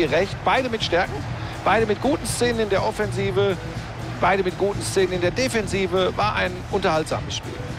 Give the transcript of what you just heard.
gerecht. Beide mit Stärken, beide mit guten Szenen in der Offensive, beide mit guten Szenen in der Defensive. War ein unterhaltsames Spiel.